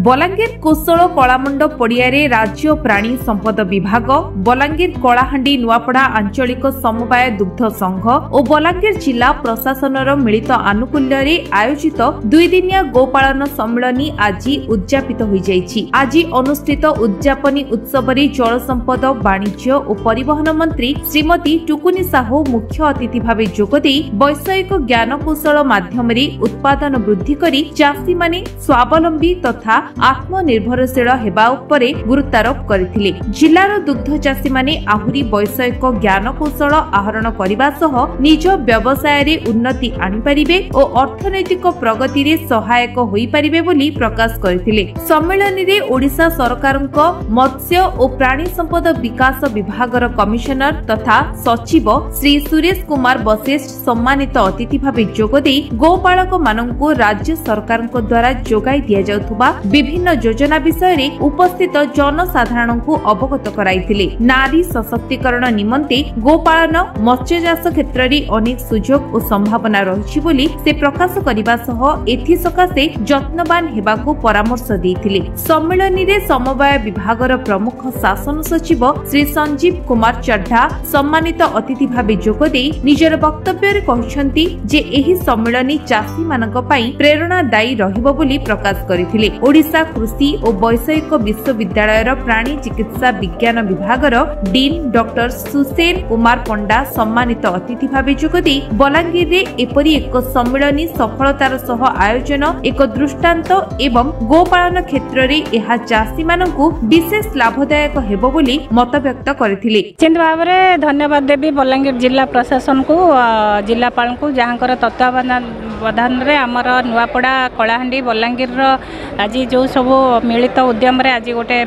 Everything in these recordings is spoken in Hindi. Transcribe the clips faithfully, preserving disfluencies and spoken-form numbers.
बलांगीर कोसळ कलामंड पड़ियारे राज्य प्राणी संपद विभाग, बलांगीर कलाहांडी नुआपड़ा आंचलिक समवाय दुग्ध संघ और बलांगीर जिला प्रशासनर मिलित आनुकूल्य आयोजित दुई दिनिया गोपालन सम्मेलन आज उद्यापित हो जाइछि। आज अनुष्ठित उद्यापनी उत्सव जल संपद वाणिज्य और परिवहन मंत्री श्रीमती टुकुनी साहू मुख्य अतिथि भाव जोगदे वैषयिक ज्ञान कौशल माध्यम उत्पादन वृद्धि करी चाषी माने स्वावलंबी तथा आत्मनिर्भरशील हेबा उपरे गुरुत्वारोप करथिले। जिल्लार दुग्ध चाषी माने आहुरी वैषयिक ज्ञान कौशल आहरण करबा सह निज व्यवसाय रे उन्नति आनि परिबे और अर्थनैतिक प्रगति रे सहायक होई परिबे बोली प्रकाश करथिले। सम्मेलन रे ओडिशा सरकारक मत्स्य और प्राणी संपद विकास विभागर कमिशनर तथा सचिव श्री सुरेश कुमार वशिष्ठ सम्मानित अतिथि भाव जोगदे गोपालक माननकु राज्य सरकारक द्वारा जोगाई दिया जाउथुबा विभिन्न योजना विषय रे उपस्थित जनसाधारण को अवगत कराइथिले। नारी सशक्तिकरण निमंते गोपालन मत्स्य चाष क्षेत्र रे अनेक सुजोग और संभावना रहिछि बोली से प्रकाश करिबा सह एथि सकासे जत्नवान हेबाकू परामर्श दैथिले। सम्मेलन रे समवाय विभागर प्रमुख शासन सचिव श्री संजीव कुमार चड्ढा सम्मानित अतिथि भाव जोगदे निजर वक्तव्य रे कहिसंती जे एही सम्मेलन चाषी मानक पई प्रेरणादायी रहिबो बोली प्रकाश करथिले। ओडिशा कृषि और वैषयिक विश्वविद्यालय प्राणी चिकित्सा विज्ञान विभागर डीन डॉक्टर सुसेन कुमार पंडा सम्मानित अतिथि भाव जोगदे बलांगीर रे एपरी एक सम्मेलन सफलतार सह आयोजन एक दृष्टांत एवं गोपालन क्षेत्र रे एहा चाषी मानकु विशेष लाभदायक हेबो बोली मत व्यक्त करथिले। निश्चित भाव में धन्यवाद देवी बलांगीर जिला प्रशासन को जिलापाल को जहाँकर तत्वावधान रे आमर नुआपड़ा कलाहांडी बलांगीर आज जो सब मिलित उद्यम रे आज गोटे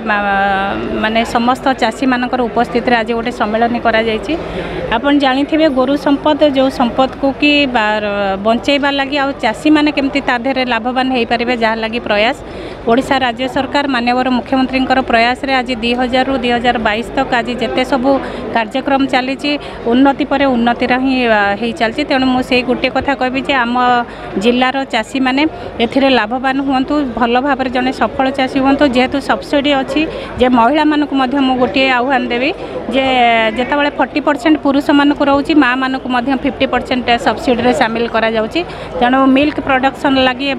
माने समस्त चाषी मानकर उपस्थित रे आज गोटे सम्मेलन करा जायछि। आपण जानिथिबे गोरु संपद जो संपद को कि बंचेबा लागि आ चाषी माने केमती ताधेरे लाभवान हेई परिबे जहा लागि प्रयास ओडिशा राज्य सरकार माननीय मुख्यमंत्री प्रयास रे आज दुई हजार रु दुई हजार बाईस तक आज जेते सब कार्यक्रम चली उन्नति पर उन्नति ही चलती। तेणु मुझे गोटे कथा कहबी जे आम जिलार चाषी मैंने ए लाभवान हूँ भल भाव में जड़े सफल चाषी हूँ जेहेतु सब्सिडी अच्छी जे महिला मानक गोटे आह्वान देवी जे जिते फोर्टी परसेंट पुरुष मानक रोचे माँ मानक फिफ्टी परसेंट सब्सिडी सामिल करा जाउची। तेणु मिल्क प्रोडक्शन लगी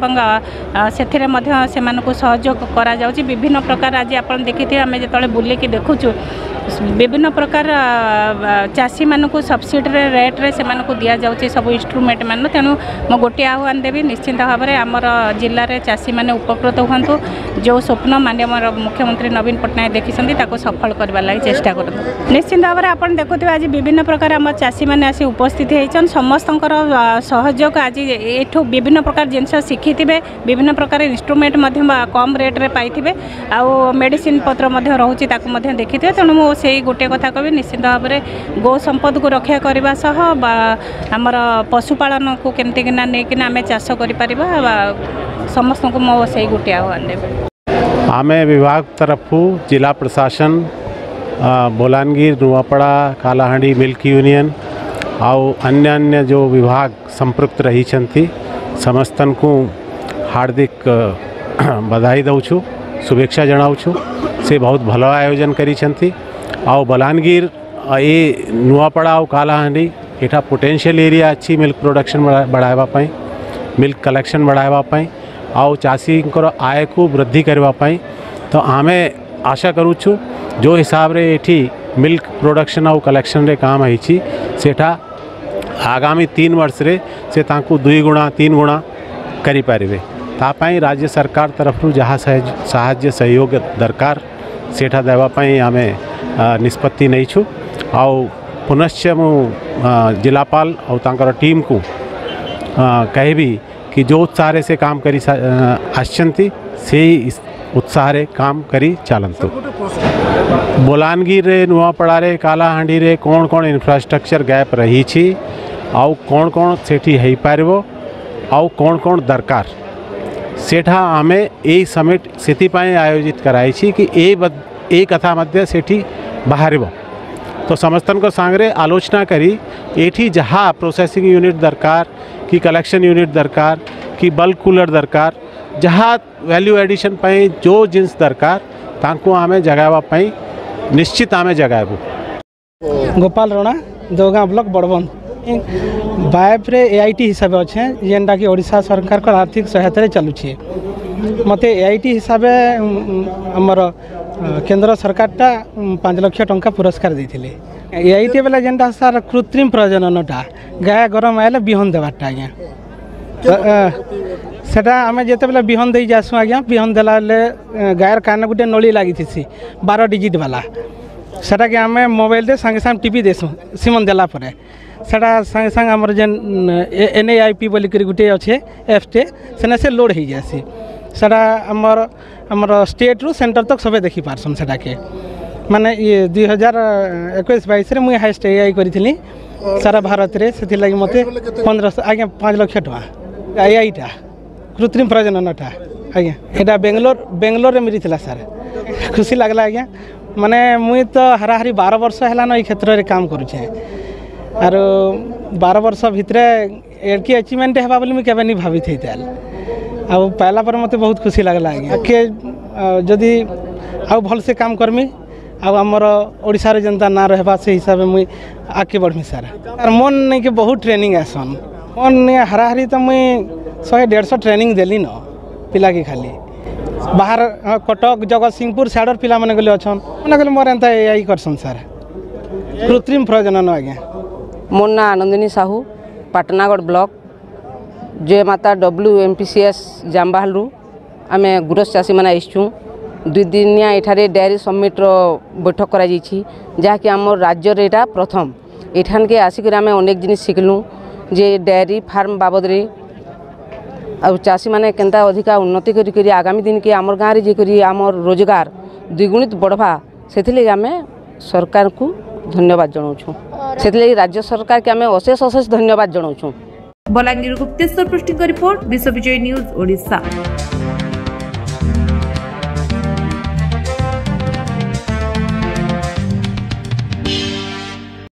से सहयोग करा जाउची। विभिन्न प्रकार आज आप देखिए आम जो बुलिकी देखुचु विभिन्न प्रकार चाषी मानक सब्सिडी रेट रे से दि जाउची सब इंस्ट्रूमेंट मान। तेणु मो गोटे आह्वान देवी निश्चित भाव में आमर जिले में चाषी मैंने उपकृत हूँ जो स्वप्न माननीय मुख्यमंत्री नवीन पट्टनायक देखी सफल करने लगी चेष्टा करूँ। निश्चित भाव में आप देखुए आज विभिन्न प्रकार आम चाषी मैंने आसी उपस्थित होती समस्त सहयोग आज एठू विभिन्न प्रकार जिनस शिखि विभिन्न प्रकार इंस्ट्रूमेंट कम रेट रे पाई आउ मेडिसिन पत्र रोचे देखी। तेणु से गोटे कथा कवि निश्चित भाव में गो संपद को रक्षा करने सह आमर पशुपालन को केमती नहीं आम चाष कर समस्त को मो से गोटे आह्वान देव। आम विभाग तरफ जिला प्रशासन बलांगीर नुआपड़ा कालाहांडी मिल्क यूनियन आउ अन्य अन्य जो विभाग संपृक्त रही समस्तन को हार्दिक बधाई दौछु शुभेच्छा जनाऊँ से बहुत भल आयोजन करी आउ बलांगीर ये नुआपड़ा और कालाहांडी एटा पोटेंशियल एरिया अच्छी मिल्क प्रोडक्शन बढ़ावाई मिल्क कलेक्शन बढ़ावाई आउ चाषी आय को वृद्धि करने तो आम आशा करूँ जो हिसाब रे एठी मिल्क प्रोडक्शन और कलेक्शन रे काम होइछि सेठा आगामी तीन वर्ष रे से तांकु दुई गुणा तीन गुणा करि पारिबे। तापाई राज्य सरकार तरफ जहाँ साहाय्य सहयोग दरकार सेठा देवाई आम निष्पत्ति नहीं छु आउ पुनश्च मु जिलापाल और तांकर टीम को कहबी कि जो उत्साह से काम करी आछंती से उत्साह रे काम करी चलतु। बलांगीर रे नुआपड़ा रे कालाहांडी रे कौन कौन इंफ्रास्ट्रक्चर गैप रही छी आउ कौन कौन सेठी हेई पारिबो आउ कौन कौन दरकार सेठा आमे ए समिट सेतिपाई आयोजित कराई छी कि ए ए कथा मध्य सेठी बाहरिबो तो समस्तन को सांगरे आलोचना करी एठी जहाँ प्रोसेसिंग यूनिट दरकार कि कलेक्शन यूनिट दरकार कि बल्क कूलर दरकार जहाँ वैल्यू एडिशन पाई जो जिन्स दरकार तांको आमे जगावा पाई निश्चित आमे जगाबू। गोपाल राणा देवगाँ ब्लॉक बड़बंध बाएफ रे एआईटी हिसाब अच्छे जेनटा कि ओडिशा सरकार को आर्थिक सहायता चलुछे मते एआईटी हिसाब आमर केंद्र सरकारटा पाँच लाख टंका पुरस्कार देथिले। एआईटी बेला जेनटा सार कृत्रिम प्रजननटा गाय गरम आइले बिहन देवाटा आज्ञा सेटा आम जिते बेले बिहन दे जासु आज्ञा बिहन देला गायर कान गुटे नली लगी बारह डिजिट वाला सेटा कि आम मोबाइल रे संगे संगे टीपी देसु सीमन देला परे सेटा संगे संगे आमर जेन एन ए आई पी बोली करी गुटे अच्छे एपटे सेने से लोड हो जासी सेटा आमर आमर स्टेट रु सेंटर तक सबे देखी पारसन सेटा के माने ये दुई हजार इक्कीस बाईस रे मुई हाईएस्ट एआई करी सारा भारत रे से लगी मते पंद्रह आज्ञा पाँच लाख टका एआईटा कृत्रिम प्रजननटा आज्ञा एटा बेंगलोर बेंगलोर रे मिली थिला सर खुशी लगला आज्ञा माने मुई तो हाराहारी बारह वर्ष है ना ये क्षेत्र में काम करुचे आरो बारह वर्ष भितर एडकी अचीवमेंट है बोली मुझे नहीं भावी थी आ पाला पर मते बहुत खुशी लगला आज्ञा के जदि आउ भल से काम करमी आमर ओडिशा रे जनता ना रहबा से हिसाब से मुई आगे बढ़मी सर मन नहीं कि बहुत ट्रेनिंग आसन मन हाराहारी तो मुई शहे डेढ़ सौ ट्रेनिंग देली न पिला की खाली बाहर कटक जगत सिंहपुर साइडर पिला माने गले अछन माने गले मोर एंता एआई करसन सर कृत्रिम प्रजनन आज्ञा। मोर ना Anandini Sahu Patnagarh block Jai Mata W M P C S Jambahalu आम गुरस चाषी मैंने आसचु दुई दिनिया एठारे डेयरी समिट बैठक करा जहाँकि आम राज्य यहाँ प्रथम एठान के आसिक आम अनेक जिन शिखलु जे डेयरी फार्म बाबद आउ चाषी मैंने केंता अधिका उन्नति करी करी आगामी दिन के आमर गाँव में जी आमर रोजगार द्विगुणित बढ़वा से आम सरकार को धन्यवाद जनाऊँ से राज्य सरकार के आम अशेष अशेष धन्यवाद जनाऊँ। बलांगीर गुप्तेश्वर पृष्टि रिपोर्ट विश्व विजय न्यूज ओडिशा।